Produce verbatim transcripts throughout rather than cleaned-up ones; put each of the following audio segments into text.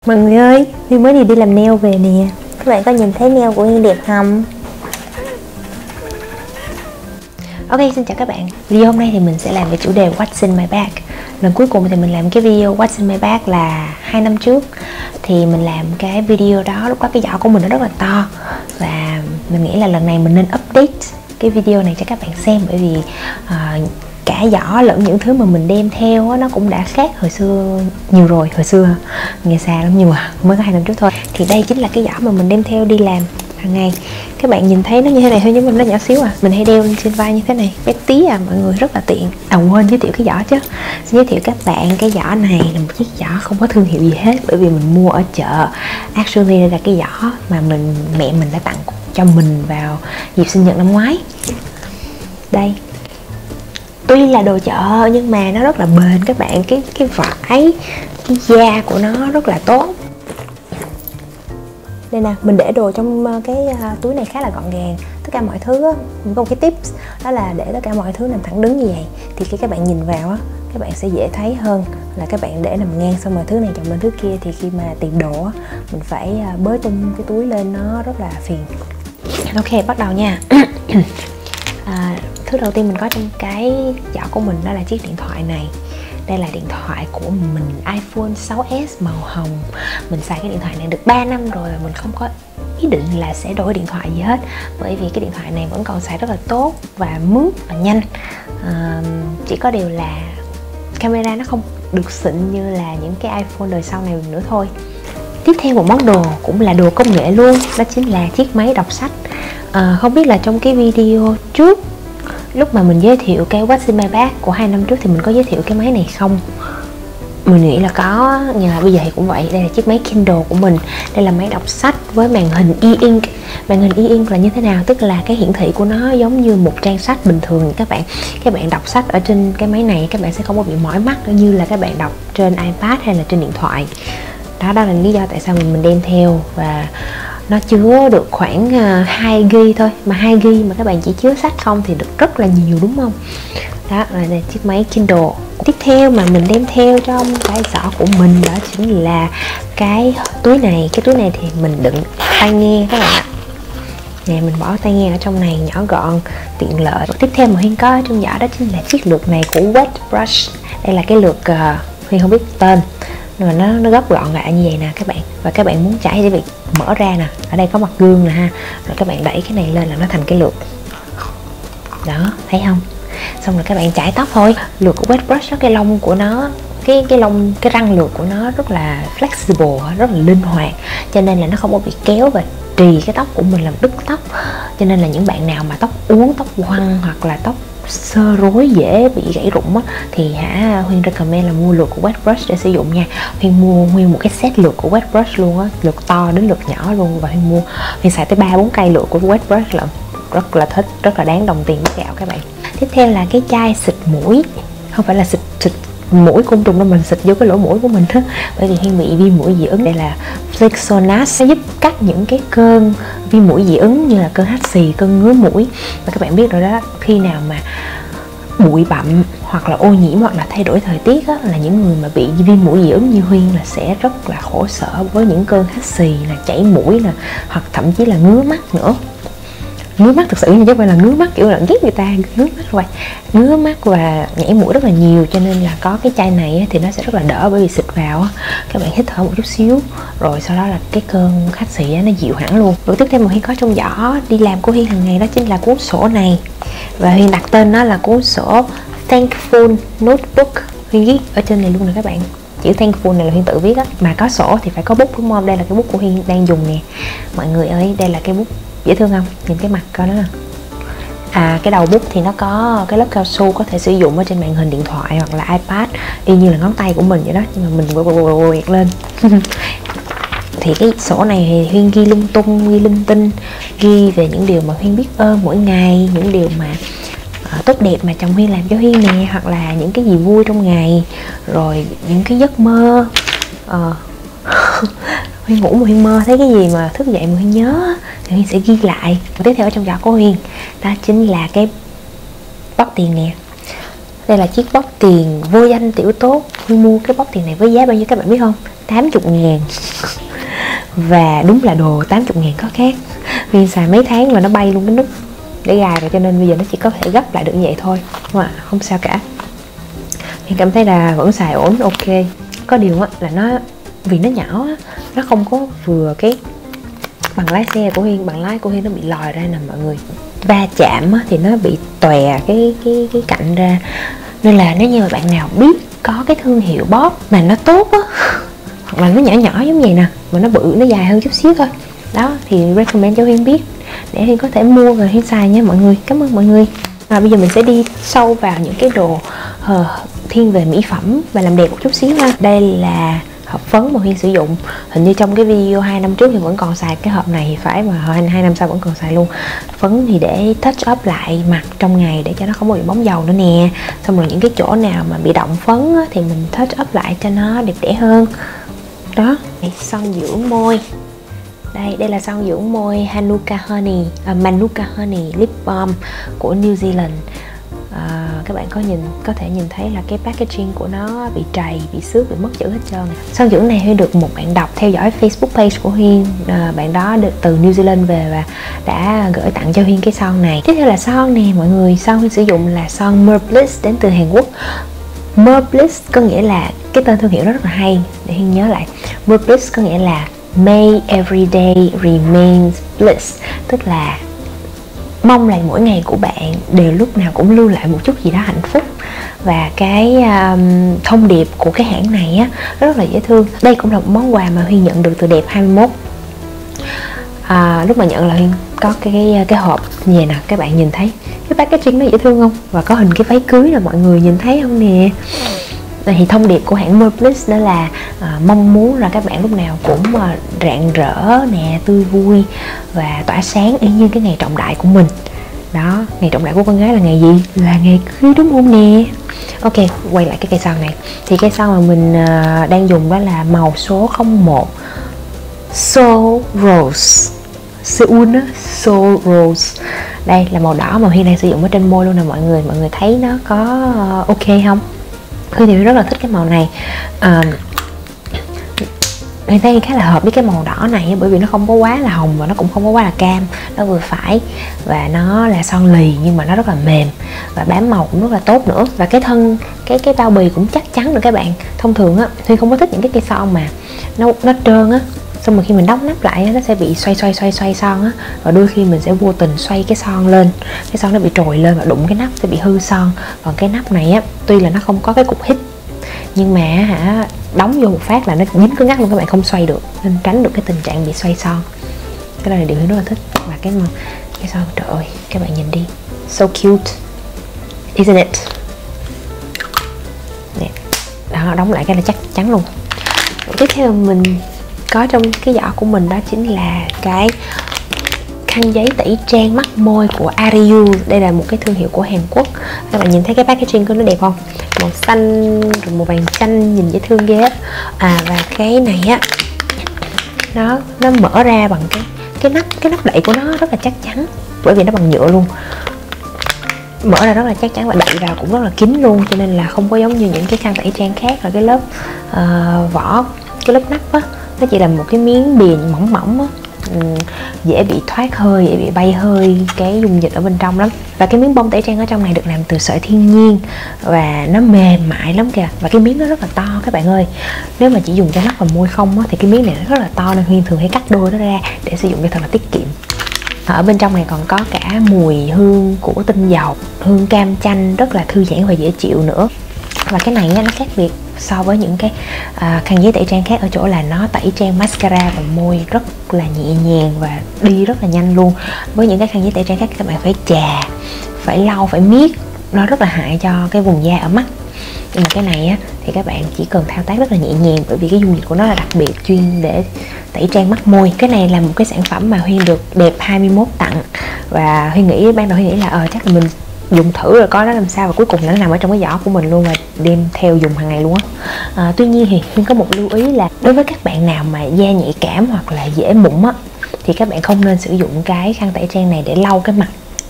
Mọi người ơi, Huy mới đi đi làm nail về nè. Các bạn có nhìn thấy nail của Huy đẹp không? Ok, xin chào các bạn. Video hôm nay thì mình sẽ làm về chủ đề What's in my bag. Lần cuối cùng thì mình làm cái video What's in my bag là hai năm trước. Thì mình làm cái video đó, lúc đó cái giỏ của mình nó rất là to. Và mình nghĩ là lần này mình nên update cái video này cho các bạn xem. Bởi vì uh, cả giỏ lẫn những thứ mà mình đem theo á, nó cũng đã khác hồi xưa nhiều rồi. Hồi xưa nghe xa lắm nhưng mà mới có hai năm trước thôi. Thì đây chính là cái giỏ mà mình đem theo đi làm hàng ngày. Các bạn nhìn thấy nó như thế này thôi nhưng mà nó nhỏ xíu à. Mình hay đeo lên trên vai như thế này, bé tí à mọi người, rất là tiện. À quên giới thiệu cái giỏ chứ. Xin giới thiệu các bạn, cái giỏ này là một chiếc giỏ không có thương hiệu gì hết, bởi vì mình mua ở chợ. Actually đây là cái giỏ mà mình mẹ mình đã tặng cho mình vào dịp sinh nhật năm ngoái. Đây, tuy là đồ chợ nhưng mà nó rất là bền các bạn. Cái cái vải, cái da của nó rất là tốt. Đây nè, mình để đồ trong cái túi này khá là gọn gàng. Tất cả mọi thứ á, mình có một cái tips đó là để tất cả mọi thứ nằm thẳng đứng như vậy. Thì khi các bạn nhìn vào á, các bạn sẽ dễ thấy hơn là các bạn để nằm ngang xong rồi thứ này chồng lên thứ kia. Thì khi mà tiền đồ á, mình phải bới tung cái túi lên, nó rất là phiền. Ok, bắt đầu nha. à, Thứ đầu tiên mình có trong cái giỏ của mình đó là chiếc điện thoại này. Đây là điện thoại của mình, iPhone sáu S màu hồng. Mình xài cái điện thoại này được ba năm rồi và mình không có ý định là sẽ đổi điện thoại gì hết. Bởi vì cái điện thoại này vẫn còn xài rất là tốt và mướt và nhanh. à, Chỉ có điều là camera nó không được xịn như là những cái iPhone đời sau này nữa thôi. Tiếp theo một món đồ cũng là đồ công nghệ luôn, đó chính là chiếc máy đọc sách. à, Không biết là trong cái video trước, lúc mà mình giới thiệu cái What's in my bag của hai năm trước thì mình có giới thiệu cái máy này không? Mình nghĩ là có, nhưng mà bây giờ thì cũng vậy. Đây là chiếc máy Kindle của mình. Đây là máy đọc sách với màn hình e-ink. Màn hình e-ink là như thế nào? Tức là cái hiển thị của nó giống như một trang sách bình thường các bạn. Các bạn đọc sách ở trên cái máy này các bạn sẽ không có bị mỏi mắt như là các bạn đọc trên iPad hay là trên điện thoại. Đó, đó là lý do tại sao mình, mình đem theo. Và nó chứa được khoảng hai gi ga bai thôi. Mà hai gi ga bai mà các bạn chỉ chứa sách không thì được rất là nhiều đúng không? Đó là đây, chiếc máy Kindle. Tiếp theo mà mình đem theo trong cái giỏ của mình đó chính là cái túi này. Cái túi này thì mình đựng tai nghe các bạn ạ. Nè, mình bỏ tai nghe ở trong này, nhỏ gọn, tiện lợi. Tiếp theo mà Huyên có ở trong giỏ đó chính là chiếc lược này của Wet Brush. Đây là cái lược uh, Huyên không biết tên, nhưng mà nó, nó gấp gọn lại như vậy nè các bạn. Và các bạn muốn chải thì việc mở ra nè. Ở đây có mặt gương nè ha. Rồi các bạn đẩy cái này lên là nó thành cái lược. Đó, thấy không? Xong rồi các bạn chải tóc thôi. Lược của Wet Brush đó, cái lông của nó, cái cái lông, cái răng lược của nó rất là flexible, rất là linh hoạt, cho nên là nó không có bị kéo và trì cái tóc của mình làm đứt tóc. Cho nên là những bạn nào mà tóc uốn, tóc quăn hoặc là tóc sơ rối dễ bị gãy rụng á, thì hả Huyên recommend là mua lược của Wet Brush để sử dụng nha. Huyên mua nguyên một cái set lược của Wet Brush luôn á, lược to đến lược nhỏ luôn. Và Huyên mua, Huyên xài tới ba bốn cây lược của Wet Brush là rất là thích, rất là đáng đồng tiền với gạo các bạn. Tiếp theo là cái chai xịt mũi. Không phải là xịt xịt mũi côn trùng đâu, mình xịt vô cái lỗ mũi của mình đó. Bởi vì Huyên bị viêm mũi dị ứng. Đây là Flexonas, nó giúp cắt những cái cơn viêm mũi dị ứng như là cơn hắt xì, cơn ngứa mũi. Và các bạn biết rồi đó, khi nào mà bụi bặm hoặc là ô nhiễm hoặc là thay đổi thời tiết á, là những người mà bị viêm mũi dị ứng như Huyên là sẽ rất là khổ sở với những cơn hắt xì, là chảy mũi nè, hoặc thậm chí là ngứa mắt nữa. Ngứa mắt thực sự chứ không phải là ngứa mắt kiểu là ghét người ta ngứa mắt rồi, ngứa mắt và nhảy mũi rất là nhiều. Cho nên là có cái chai này thì nó sẽ rất là đỡ, bởi vì xịt vào các bạn hít thở một chút xíu rồi sau đó là cái cơn hắt xì nó dịu hẳn luôn. Rồi tiếp theo mà Huyên có trong giỏ đi làm của Huyên hàng ngày đó chính là cuốn sổ này, và Huyên đặt tên nó là cuốn sổ Thankful Notebook. Huyên viết ở trên này luôn nè các bạn. Chữ Thankful này là Huyên tự viết á, mà có sổ thì phải có bút đúng không? Đây là cái bút của Huyên đang dùng nè mọi người ơi. Đây là cái bút dễ thương không? Nhìn cái mặt coi nó nè. À, cái đầu bút thì nó có cái lớp cao su, có thể sử dụng ở trên màn hình điện thoại hoặc là iPad, y như là ngón tay của mình vậy đó, nhưng mà mình quẹt lên. Thì cái sổ này thì Huyên ghi lung tung, ghi linh tinh, ghi về những điều mà Huyên biết ơn mỗi ngày, những điều mà uh, tốt đẹp mà chồng Huyên làm cho Huyên nè, hoặc là những cái gì vui trong ngày, rồi những cái giấc mơ. uh, Huyên ngủ mà Huyên mơ thấy cái gì mà thức dậy mà Huyên nhớ thì Huyên sẽ ghi lại. Và tiếp theo ở trong giỏ của Huyên đó chính là cái bóp tiền nè. Đây là chiếc bóp tiền vô danh tiểu tốt. Huyên mua cái bóp tiền này với giá bao nhiêu các bạn biết không? tám mươi ngàn. Và đúng là đồ tám mươi ngàn có khác. Huyên xài mấy tháng mà nó bay luôn cái nút để gài rồi, cho nên bây giờ nó chỉ có thể gấp lại được như vậy thôi, đúng không ạ? Không sao cả. Huyên cảm thấy là vẫn xài ổn, ok. Có điều á là nó vì nó nhỏ á, nó không có vừa cái bằng lái xe của Huyên, bằng lái của Huyên nó bị lòi ra nè mọi người. Va chạm á, thì nó bị tòe cái cái cái cạnh ra. Nên là nếu như mà bạn nào biết có cái thương hiệu bóp mà nó tốt á, hoặc là nó nhỏ nhỏ giống vậy nè, mà nó bự, nó dài hơn chút xíu thôi, đó thì recommend cho Huyên biết để Huyên có thể mua và Huyên xài nha mọi người. Cảm ơn mọi người. À, bây giờ mình sẽ đi sâu vào những cái đồ uh, thiên về mỹ phẩm và làm đẹp một chút xíu ha. Đây là hộp phấn mà Huyên sử dụng. Hình như trong cái video hai năm trước thì vẫn còn xài cái hộp này thì phải, mà hai năm sau vẫn còn xài luôn. Phấn thì để touch up lại mặt trong ngày để cho nó không có bị bóng dầu nữa nè. Xong rồi những cái chỗ nào mà bị động phấn á, thì mình touch up lại cho nó đẹp đẽ hơn. Đó, son dưỡng môi. Đây, đây là son dưỡng môi Manuka Honey, à, Manuka Honey Lip Balm của New Zealand. À, các bạn có nhìn có thể nhìn thấy là cái packaging của nó bị trầy, bị xước, bị mất chữ hết trơn. Son dưỡng này Huyên được một bạn đọc theo dõi Facebook page của Huyên. À, bạn đó được từ New Zealand về và đã gửi tặng cho Huyên cái son này. Tiếp theo là son nè mọi người. Son Huyên sử dụng là son Merbliss đến từ Hàn Quốc. Merbliss có nghĩa là cái tên thương hiệu đó rất là hay, để Huyên nhớ lại. Merbliss có nghĩa là May every day remains bliss, tức là mong là mỗi ngày của bạn đều lúc nào cũng lưu lại một chút gì đó hạnh phúc. Và cái um, thông điệp của cái hãng này á rất là dễ thương. Đây cũng là một món quà mà Huyên nhận được từ Đẹp hai mươi mốt. À, lúc mà nhận là Huyên có cái cái, cái hộp như vậy nè, các bạn nhìn thấy cái packaging nó dễ thương không? Và có hình cái váy cưới là mọi người nhìn thấy không nè. Thì thông điệp của hãng Merbliss đó là à, mong muốn là các bạn lúc nào cũng à, rạng rỡ nè, tươi vui và tỏa sáng y như cái ngày trọng đại của mình. Đó, ngày trọng đại của con gái là ngày gì? Là ngày cưới đúng không nè? Ok, quay lại cái cây son này. Thì cây son mà mình à, đang dùng đó là màu số không một Soul Rose, Seoul á, Soul Rose. Đây là màu đỏ mà Huyên đang sử dụng ở trên môi luôn nè mọi người. Mọi người thấy nó có ok không? Huyên thì rất là thích cái màu này. à, Huyên thấy khá là hợp với cái màu đỏ này, bởi vì nó không có quá là hồng và nó cũng không có quá là cam, nó vừa phải. Và nó là son lì nhưng mà nó rất là mềm và bám màu cũng rất là tốt nữa. Và cái thân, cái cái bao bì cũng chắc chắn nữa các bạn. Thông thường á, Huyên không có thích những cái cây son mà nó nó trơn á, xong rồi khi mình đóng nắp lại nó sẽ bị xoay xoay xoay xoay son á, và đôi khi mình sẽ vô tình xoay cái son lên, cái son nó bị trồi lên và đụng cái nắp sẽ bị hư son. Còn cái nắp này á, tuy là nó không có cái cục hít nhưng mà hả, đóng vô một phát là nó dính cứng ngắc luôn, các bạn không xoay được, nên tránh được cái tình trạng bị xoay son. Cái đó là điều Huyên rất là thích. Và cái cái son, trời ơi các bạn nhìn đi, so cute isn't it? Nè. Đó, đóng lại cái là chắc chắn luôn. Tiếp theo mình có trong cái giỏ của mình đó chính là cái khăn giấy tẩy trang mắt môi của Ariu. Đây là một cái thương hiệu của Hàn Quốc. Các bạn nhìn thấy cái packaging của nó đẹp không? Màu xanh rồi màu vàng chanh, nhìn dễ thương ghê. À, và cái này á, nó nó mở ra bằng cái cái nắp cái nắp đậy của nó rất là chắc chắn, bởi vì nó bằng nhựa luôn. Mở ra rất là chắc chắn và đậy vào cũng rất là kín luôn, cho nên là không có giống như những cái khăn tẩy trang khác là cái lớp uh, vỏ, cái lớp nắp á, nó chỉ là một cái miếng bìa mỏng mỏng á, um, dễ bị thoát hơi, dễ bị bay hơi cái dung dịch ở bên trong lắm. Và cái miếng bông tẩy trang ở trong này được làm từ sợi thiên nhiên và nó mềm mại lắm kìa. Và cái miếng nó rất là to các bạn ơi. Nếu mà chỉ dùng cho mắt và môi không á, thì cái miếng này nó rất là to, nên Huyên thường hay cắt đôi nó ra để sử dụng cho thật là tiết kiệm. Ở bên trong này còn có cả mùi hương của tinh dầu, hương cam chanh, rất là thư giãn và dễ chịu nữa. Và cái này nó khác biệt so với những cái à, khăn giấy tẩy trang khác ở chỗ là nó tẩy trang mascara và môi rất là nhẹ nhàng và đi rất là nhanh luôn. Với những cái khăn giấy tẩy trang khác các bạn phải chà, phải lau, phải miết, nó rất là hại cho cái vùng da ở mắt. Nhưng mà cái này á, thì các bạn chỉ cần thao tác rất là nhẹ nhàng, bởi vì cái dung dịch của nó là đặc biệt chuyên để tẩy trang mắt môi. Cái này là một cái sản phẩm mà Huyên được Đẹp hai mươi mốt tặng, và Huyên nghĩ ban đầu Huyên nghĩ là ờ chắc là mình dùng thử rồi có nó làm sao, và cuối cùng nó nằm ở trong cái giỏ của mình luôn và đem theo dùng hàng ngày luôn á. À, tuy nhiên thì Huyên có một lưu ý là đối với các bạn nào mà da nhạy cảm hoặc là dễ mụn á, thì các bạn không nên sử dụng cái khăn tẩy trang này để lau cái mặt.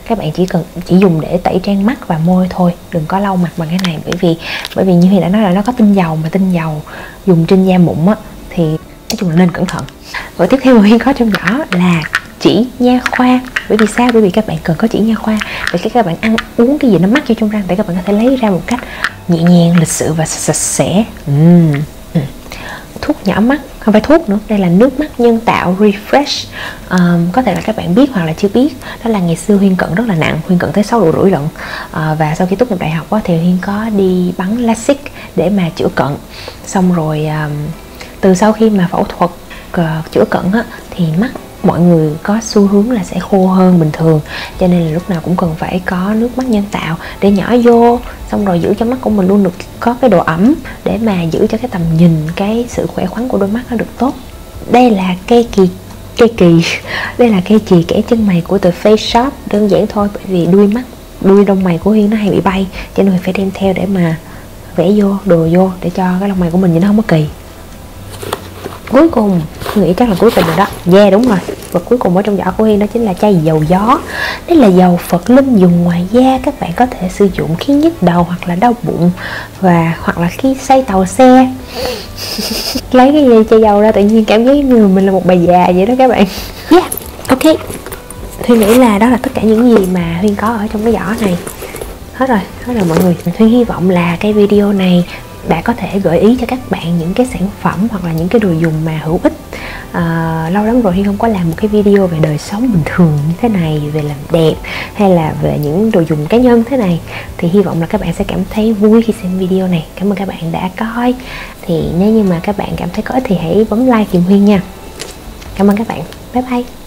các bạn chỉ cần chỉ dùng để tẩy trang mắt và môi thôi, đừng có lau mặt bằng cái này, bởi vì bởi vì như Huy đã nói là nó có tinh dầu, mà tinh dầu dùng trên da mụn á thì nói chung là nên cẩn thận. Và tiếp theo mà Huyên có trong giỏ là chỉ nha khoa. Bởi vì sao? Bởi vì các bạn cần có chỉ nha khoa để khi các bạn ăn uống cái gì nó mắc vô trong răng để các bạn có thể lấy ra một cách nhẹ nhàng, lịch sự và sạch sẽ. uhm. Thuốc nhỏ mắt, không phải thuốc nữa, đây là nước mắt nhân tạo Refresh. um, Có thể là các bạn biết hoặc là chưa biết, đó là ngày xưa Huyên cận rất là nặng, Huyên cận tới sáu độ rưỡi lận. uh, Và sau khi tốt nghiệp đại học á, thì Huyên có đi bắn LASIK để mà chữa cận. Xong rồi um, từ sau khi mà phẫu thuật uh, chữa cận á, thì mắt mọi người có xu hướng là sẽ khô hơn bình thường, cho nên là lúc nào cũng cần phải có nước mắt nhân tạo để nhỏ vô, xong rồi giữ cho mắt của mình luôn được có cái độ ẩm để mà giữ cho cái tầm nhìn, cái sự khỏe khoắn của đôi mắt nó được tốt. Đây là cây kỳ cây kỳ đây là cây chì kẻ chân mày của The Face Shop, đơn giản thôi, bởi vì đuôi mắt đuôi lông mày của Huyên nó hay bị bay, cho nên Huyên phải đem theo để mà vẽ vô đồ vô để cho cái lông mày của mình nhìn nó không có kỳ. Cuối cùng, nghĩ chắc là cuối cùng rồi đó. Yeah, đúng rồi. Và cuối cùng ở trong giỏ của Huyên đó chính là chai dầu gió. Đây là dầu Phật linh dùng ngoài da, các bạn có thể sử dụng khi nhức đầu hoặc là đau bụng, và hoặc là khi xây tàu xe. Lấy cái gì chai dầu ra tự nhiên cảm giác như mình là một bà già vậy đó các bạn. Yeah, ok. Huyên nghĩ là đó là tất cả những gì mà Huyên có ở trong cái giỏ này. Hết rồi, hết rồi mọi người. Huyên hy vọng là cái video này đã có thể gợi ý cho các bạn những cái sản phẩm hoặc là những cái đồ dùng mà hữu ích. à, Lâu lắm rồi Huyên không có làm một cái video về đời sống bình thường như thế này, về làm đẹp hay là về những đồ dùng cá nhân thế này, thì hy vọng là các bạn sẽ cảm thấy vui khi xem video này. Cảm ơn các bạn đã coi. Thì nếu như mà các bạn cảm thấy có ích thì hãy bấm like giùm Huyên nha. Cảm ơn các bạn. Bye bye.